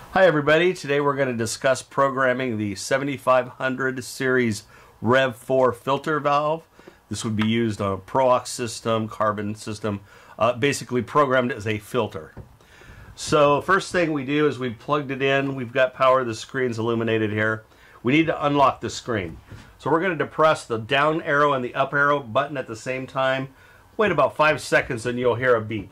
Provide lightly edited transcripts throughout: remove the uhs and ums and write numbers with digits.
Hi everybody, today we're going to discuss programming the 7500 series Rev4 filter valve. This would be used on a ProOx system, carbon system, basically programmed as a filter. So first thing we do is we've plugged it in, we've got power, the screen's illuminated here. We need to unlock the screen. So we're going to depress the down arrow and the up arrow button at the same time. Wait about 5 seconds and you'll hear a beep.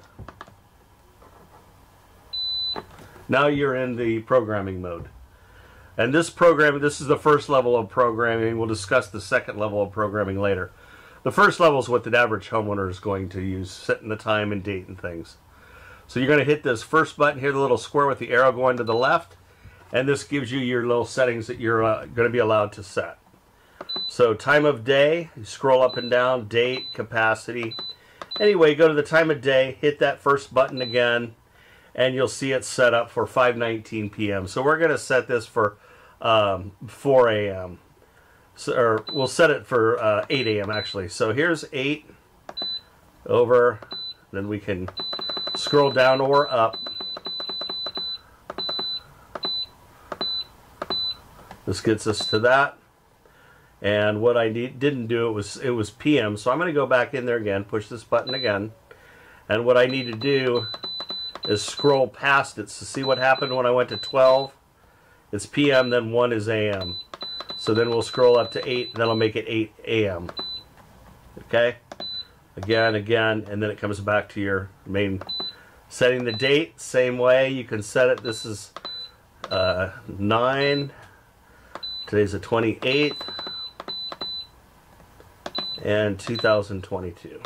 Now you're in the programming mode. And this is the first level of programming. We'll discuss the second level of programming later. The first level is what the average homeowner is going to use, setting the time and date and things. So you're going to hit this first button here, the little square with the arrow going to the left, and this gives you your little settings that you're going to be allowed to set. So time of day, you scroll up and down, date, capacity. Anyway, go to the time of day, hit that first button again, and you'll see it set up for 5:19 p.m. So we're going to set this for 4 a.m. Or we'll set it for 8 a.m. actually. So here's 8 over, then we can scroll down or up. This gets us to that. And what I didn't do, it was p.m. So I'm going to go back in there again, push this button again. And what I need to do is scroll past it to see what happened when I went to 12. It's p.m. then 1 is a.m. So then we'll scroll up to 8 and that'll make it 8 a.m. Okay? Again, and then it comes back to your main setting. The date, same way. You can set it. This is 9. Today's the 28th. And 2022.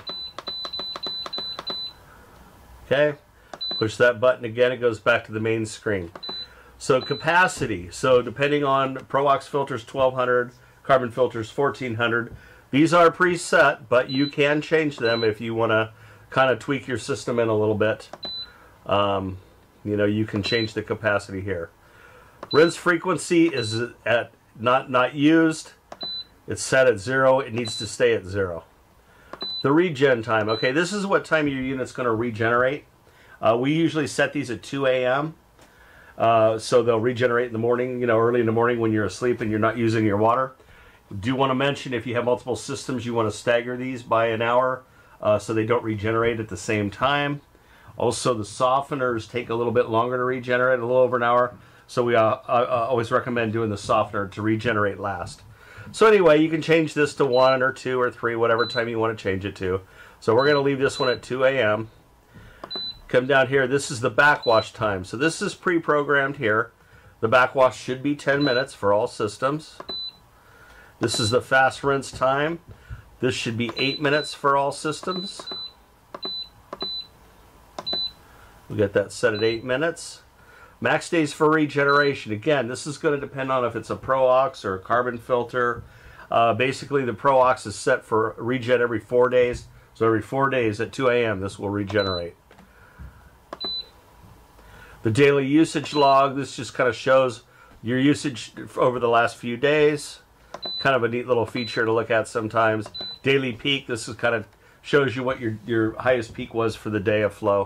Okay? Push that button again, it goes back to the main screen. So capacity, so depending on ProOx filters 1200, carbon filters 1400, these are preset, but you can change them if you want to kind of tweak your system in a little bit. You know, you can change the capacity here. Rinse frequency is at not used. It's set at 0. It needs to stay at 0. The regen time. Okay, this is what time your unit's going to regenerate. We usually set these at 2 a.m. So they'll regenerate in the morning, you know, early in the morning when you're asleep and you're not using your water. Do want to mention if you have multiple systems, you want to stagger these by an hour so they don't regenerate at the same time. Also, the softeners take a little bit longer to regenerate, a little over an hour. So we always recommend doing the softener to regenerate last. So anyway, you can change this to 1 or 2 or 3, whatever time you want to change it to. So we're going to leave this one at 2 a.m. Come down here, this is the backwash time. So this is pre-programmed here. The backwash should be 10 minutes for all systems. This is the fast rinse time. This should be 8 minutes for all systems. We'll get that set at 8 minutes. Max days for regeneration. Again, this is going to depend on if it's a ProOx or a carbon filter. Basically, the ProOx is set for regen every 4 days. So every 4 days at 2 a.m. this will regenerate. The daily usage log, this just kind of shows your usage over the last few days. Kind of a neat little feature to look at sometimes. Daily peak, this is kind of shows you what your highest peak was for the day of flow.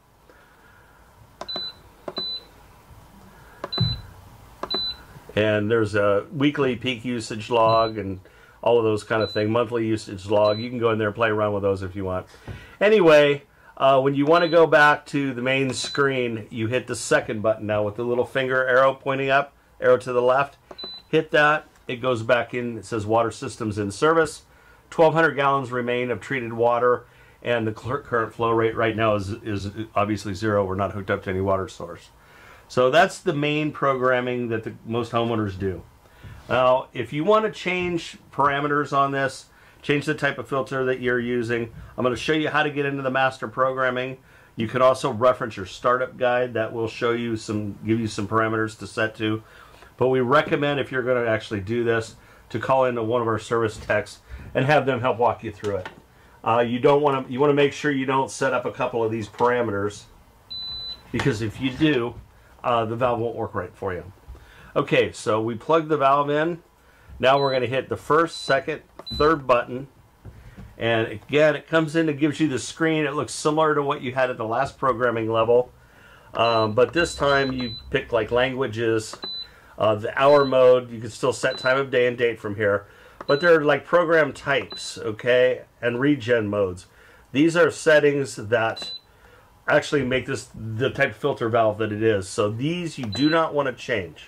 And there's a weekly peak usage log and all of those kind of things. Monthly usage log. You can go in there and play around with those if you want. Anyway, when you want to go back to the main screen, you hit the second button now with the little finger arrow pointing up, arrow to the left. Hit that. It goes back in. It says water systems in service. 1,200 gallons remain of treated water, and the current flow rate right now is obviously 0. We're not hooked up to any water source. So that's the main programming that most homeowners do. Now, if you want to change parameters on this, change the type of filter that you're using, I'm going to show you how to get into the master programming. You can also reference your startup guide. That will show you give you some parameters to set to. But we recommend, if you're going to actually do this, to call into one of our service techs and have them help walk you through it. You want to make sure you don't set up a couple of these parameters, because if you do, the valve won't work right for you. Okay, so we plug the valve in. Now we're going to hit the first, second, third button, and again it comes in and gives you the screen. It looks similar to what you had at the last programming level. But this time you pick like languages, the hour mode. You can still set time of day and date from here. But they're like program types, okay, and regen modes. These are settings that actually make this the type of filter valve that it is. So these you do not want to change.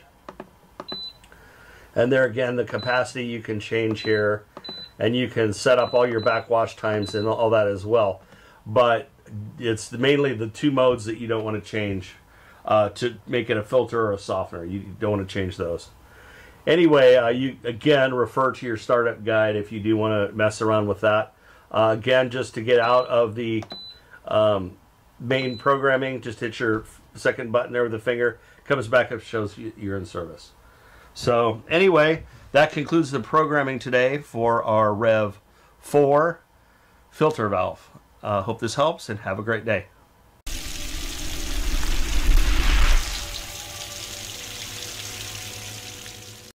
And there again, the capacity you can change here, and you can set up all your backwash times and all that as well. But it's mainly the two modes that you don't want to change to make it a filter or a softener. You don't want to change those. Anyway, you again refer to your startup guide if you do want to mess around with that. Again, just to get out of the main programming, just hit your second button there with the finger. Comes back up, shows you're in service. So anyway, that concludes the programming today for our Rev 4 filter valve. Hope this helps, and have a great day.